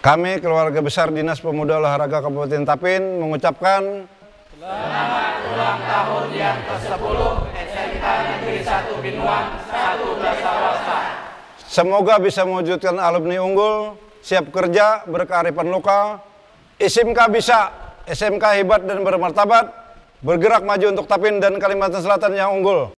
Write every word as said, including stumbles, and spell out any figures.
Kami, keluarga besar Dinas Pemuda Olahraga Kabupaten Tapin, mengucapkan selamat ulang tahun yang ke sepuluh S M K Negeri satu Binuang satu Dasawarsa. Semoga bisa mewujudkan alumni unggul, siap kerja, berkearifan lokal, S M K bisa, S M K hebat dan bermartabat, bergerak maju untuk Tapin dan Kalimantan Selatan yang unggul.